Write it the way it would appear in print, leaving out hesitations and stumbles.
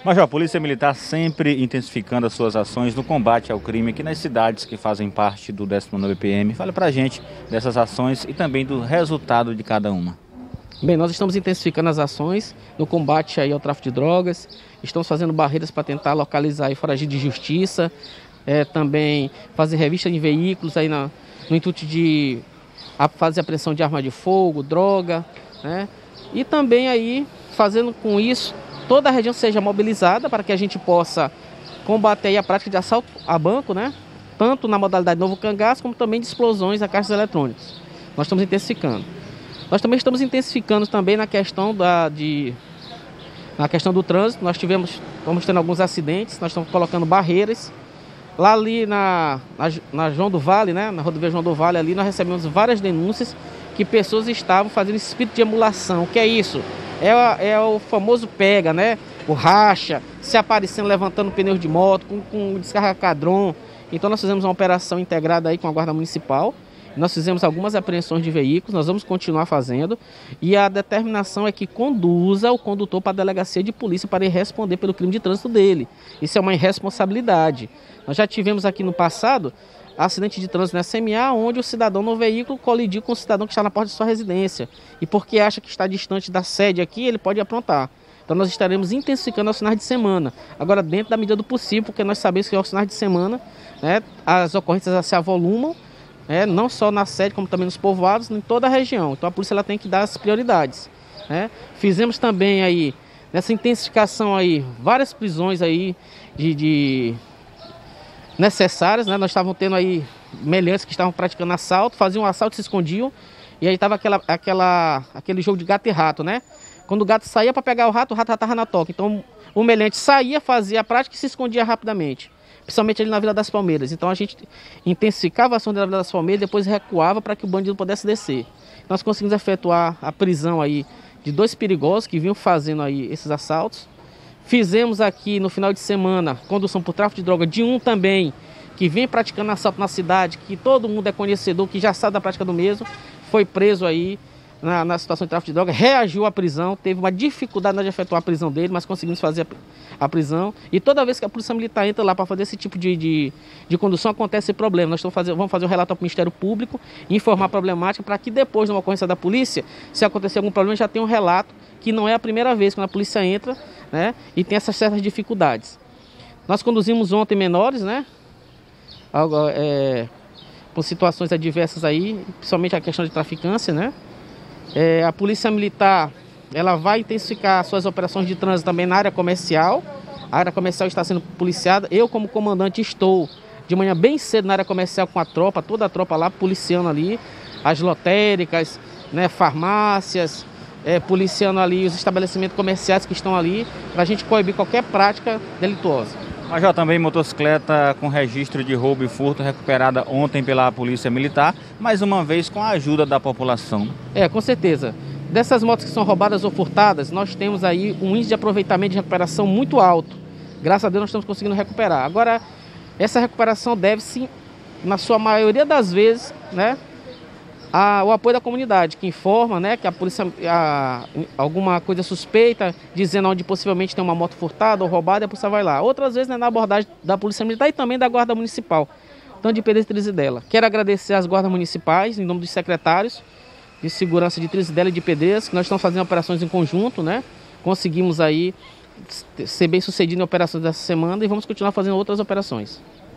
Major, a Polícia Militar sempre intensificando as suas ações no combate ao crime aqui nas cidades que fazem parte do 19º PM. Fala pra gente dessas ações e também do resultado de cada uma. Bem, nós estamos intensificando as ações no combate aí ao tráfico de drogas, estamos fazendo barreiras para tentar localizar e foragido de justiça, também fazer revista em veículos aí no intuito de fazer apreensão de arma de fogo, droga, né? E também aí fazendo com isso toda a região seja mobilizada para que a gente possa combater aí a prática de assalto a banco, né? Tanto na modalidade novo cangaço como também de explosões a caixas eletrônicos. Nós estamos intensificando. Nós também estamos intensificando também na questão na questão do trânsito. Estamos tendo alguns acidentes, nós estamos colocando barreiras. Lá ali na João do Vale, né, na rodovia João do Vale, ali nós recebemos várias denúncias que pessoas estavam fazendo esse espírito de emulação. O que é isso? É o famoso pega, né? O racha, se aparecendo, levantando pneus de moto, com descarga cadron. Então nós fizemos uma operação integrada aí com a Guarda Municipal. Nós fizemos algumas apreensões de veículos, nós vamos continuar fazendo. E a determinação é que conduza o condutor para a delegacia de polícia para ele responder pelo crime de trânsito dele. Isso é uma irresponsabilidade. Nós já tivemos aqui no passado acidente de trânsito na SMA, onde o cidadão no veículo colidiu com o cidadão que está na porta de sua residência. E porque acha que está distante da sede aqui, ele pode aprontar. Então nós estaremos intensificando aos finais de semana. Agora dentro da medida do possível, porque nós sabemos que aos finais de semana, né, as ocorrências se avolumam, não só na sede, como também nos povoados, em toda a região. Então a polícia ela tem que dar as prioridades. Fizemos também aí, nessa intensificação aí, várias prisões aí necessárias, né? Nós estávamos tendo aí meliantes que estavam praticando assalto, faziam um assalto e se escondiam, e aí estava aquele jogo de gato e rato, né? Quando o gato saía para pegar o rato já estava na toca. Então o meliante saía, fazia a prática e se escondia rapidamente, principalmente ali na Vila das Palmeiras. Então a gente intensificava a ação da Vila das Palmeiras, depois recuava para que o bandido pudesse descer. Nós conseguimos efetuar a prisão aí de 2 perigosos que vinham fazendo aí esses assaltos. Fizemos aqui no final de semana condução por tráfico de droga de um também que vem praticando assalto na cidade, que todo mundo é conhecedor, que já sabe da prática do mesmo. Foi preso aí na situação de tráfico de droga, reagiu à prisão, teve uma dificuldade de efetuar a prisão dele, mas conseguimos fazer a prisão. E toda vez que a Polícia Militar entra lá para fazer esse tipo de condução, acontece esse problema. Nós vamos fazer um relato ao Ministério Público, informar a problemática, para que depois, numa ocorrência da polícia, se acontecer algum problema, já tenha um relato, que não é a primeira vez quando a polícia entra, né, e tem essas certas dificuldades. Nós conduzimos ontem menores, né, com situações adversas aí, principalmente a questão de traficância, né. A Polícia Militar ela vai intensificar suas operações de trânsito também na área comercial. A área comercial está sendo policiada. Eu, como comandante, estou de manhã bem cedo na área comercial com a tropa, toda a tropa lá, policiando ali as lotéricas, né, farmácias, policiando ali os estabelecimentos comerciais que estão ali, para a gente coibir qualquer prática delituosa. Major, também motocicleta com registro de roubo e furto recuperada ontem pela Polícia Militar, mais uma vez com a ajuda da população. Com certeza. Dessas motos que são roubadas ou furtadas, nós temos aí um índice de aproveitamento de recuperação muito alto. Graças a Deus nós estamos conseguindo recuperar. Agora, essa recuperação deve-se, na sua maioria das vezes, né, ao apoio da comunidade, que informa, né, que a polícia, alguma coisa suspeita, dizendo onde possivelmente tem uma moto furtada ou roubada, a polícia vai lá. Outras vezes, né, na abordagem da Polícia Militar e também da Guarda Municipal, tanto de Pedras e dela. Quero agradecer às guardas municipais, em nome dos secretários de segurança de Trizidela e de Pedreiras, que nós estamos fazendo operações em conjunto, né? Conseguimos aí ser bem sucedido em operações dessa semana e vamos continuar fazendo outras operações.